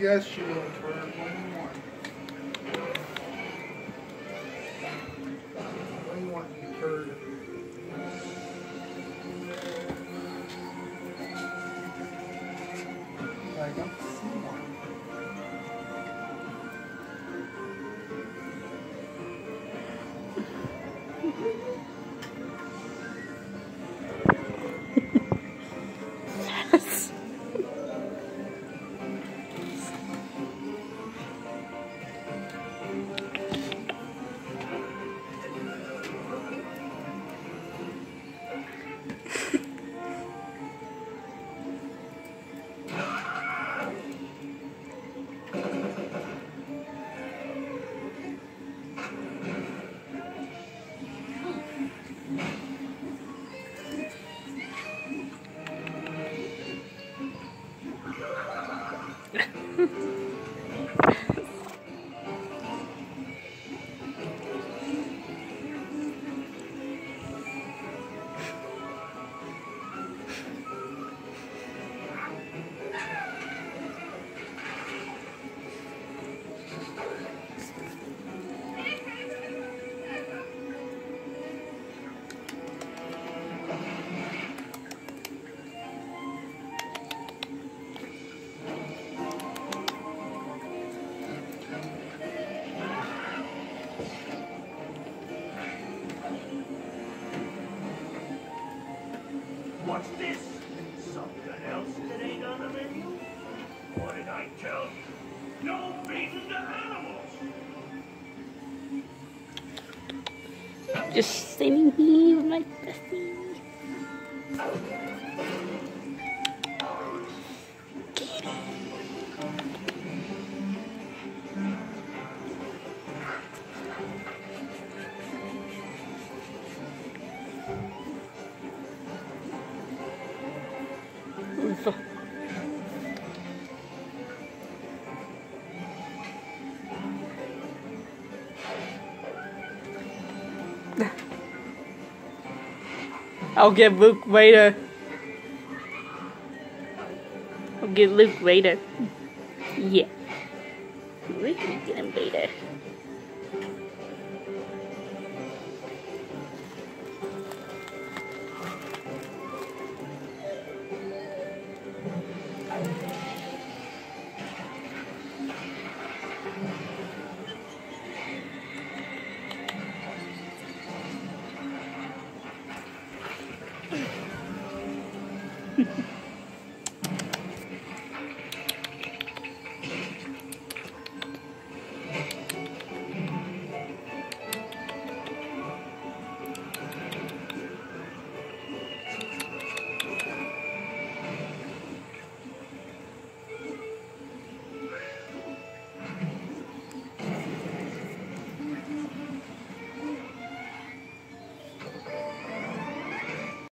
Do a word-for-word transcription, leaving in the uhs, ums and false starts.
yes, you little turd. What do you want? What do you want, you turd? I don't see one. Yes. What's this? Something else that ain't on the menu? What did I tell you? No feeding the animals! Just standing here with my bestie. I'll get Luke later. I'll get Luke later. Yeah. We can get him later.